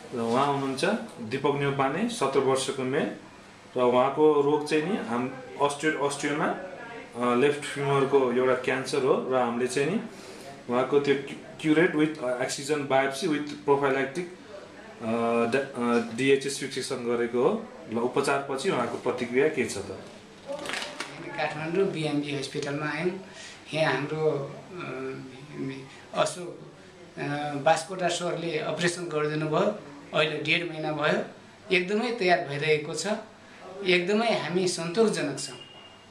र उहाँ हुनुहुन्छ दीपक न्यौपाने 17 वर्षको मेल र उहाँको रोग चाहिँ नि अस्ट्रियोमा लेफ्ट फिमरको एउटा क्यान्सर हो र हामीले चाहिँ नि उहाँको त्यो curette with excision biopsy with prophylactic DHS fixation गरेको हो र उपचारपछि उहाँको प्रतिक्रिया के छ त? काठमाडौँ बिएमबी हस्पिटलमा आयौँ। यहाँ हाम्रो अशोक बास्कोटा सरले अपरेसन गरिदिनु भयो। अहिले 1.5 महिना भयो। एकदमै तयार भइरहेको छ। एकदमै हामी सन्तोषजनक छौँ।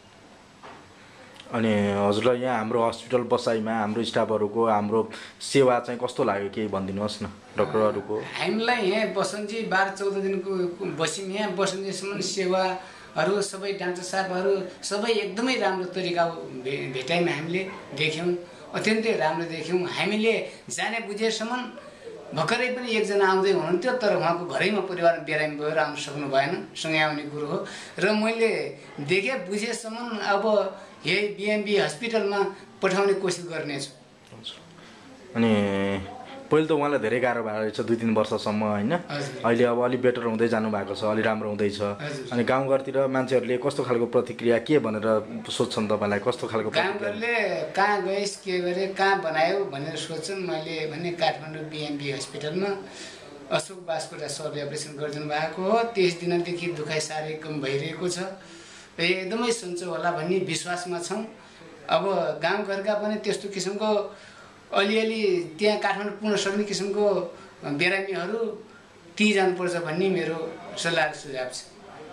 अनि हजुरलाई यहाँ हाम्रो हस्पिटल बसाइमा हाम्रो स्टाफहरूको हाम्रो सेवा चाहिँ कस्तो लाग्यो केही भनिदिनुहोस् न डाक्टरहरूको? हामीलाई यहाँ बसन्जी 12-14 दिनको बस्यौँ। यहाँ बसन्जीसम्म सेवाहरू सबै डाक्टर साहबहरू सबै एकदमै राम्रो तरिका भेटाइमा हामीले देख्यौँ। अत्यन्तै राम्रो देख्यौँ। हामीले जाने बुझेसम्म भर्खरै पनि एकजना आउँदै हुनुहुन्थ्यो तर उहाँको घरैमा परिवार बिरामी भएर आउन सक्नु भएन। सँगै आउने कुरो हो र मैले देखेँ बुझेसम्म अब यही बिएमबी हस्पिटलमा पठाउने कोसिस गर्नेछु। अनि पहिले त उहाँलाई धेरै गाह्रो भएको रहेछ 2-3 वर्षसम्म होइन? अहिले अब अलि बेटर हुँदै जानु भएको छ, अलि राम्रो हुँदैछ। अनि गाउँघरतिर मान्छेहरूले कस्तो खालको प्रतिक्रिया के भनेर सोध्छन् तपाईँलाई? कस्तो खालको गाउँघरले कहाँ गइस् के गरे कहाँ बनायो भनेर सोध्छन्। मैले भने काठमाडौँ बिएमबी हस्पिटलमा अशोक बास्कोटा सरले अपरेसन गरिदिनु भएको हो। 23 दिनदेखि दुखाइ साह्रै कम भइरहेको छ। एकदमै सन्चो होला भन्ने विश्वासमा छौँ। अब गाउँघरका पनि त्यस्तो किसिमको अलिअलि त्यहाँ काठमाडौँ पुग्न सक्ने किसिमको बिरामीहरू ती जानुपर्छ भन्ने मेरो सल्लाह सुझाव छ।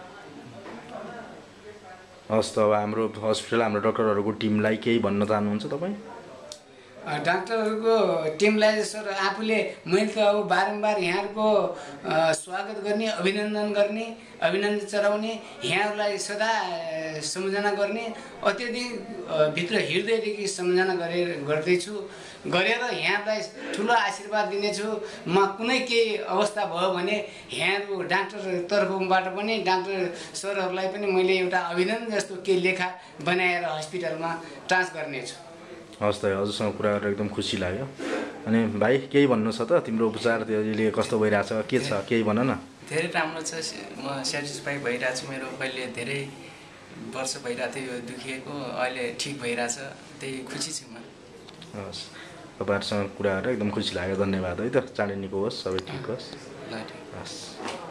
हस् त अब हाम्रो हस्पिटल हाम्रो डाक्टरहरूको टिमलाई केही भन्न चाहनुहुन्छ तपाईँ? डाक्टरहरूको टिमलाई सर आफूले मैले त अब बारम्बार यहाँहरूको स्वागत गर्ने, अभिनन्दन चढाउने, यहाँहरूलाई सदा सम्झना गर्ने, अत्यधिक भित्र हृदयदेखि सम्झना गर्दैछु। गरेर यहाँलाई ठुलो आशीर्वाद दिनेछु। म कुनै केही अवस्था भयो भने यहाँको डाक्टर तर्फबाट पनि डाक्टर सरहरूलाई पनि मैले एउटा अभिनन्दन जस्तो केही लेखा बनाएर हस्पिटलमा ट्रान्स गर्नेछु। हस् त हजुरसँग कुरा गरेर एकदम खुसी लाग्यो। अनि भाइ केही भन्नु छ त? तिम्रो उपचार त्यसले कस्तो भइरहेछ के छ केही भन न। धेरै राम्रो छ। म सेटिस्फाई भइरहेको छु। मेरो पहिले धेरै वर्ष भइरहेको थियो यो दुखिएको, अहिले ठिक भइरहेछ। त्यही खुसी छु म। हस् तपाईँहरूसँग कुरा गरेर एकदम खुसी लाग्यो। धन्यवाद है त। चाँडै निको होस्, सबै ठिक होस्। ल ठिक। हस्।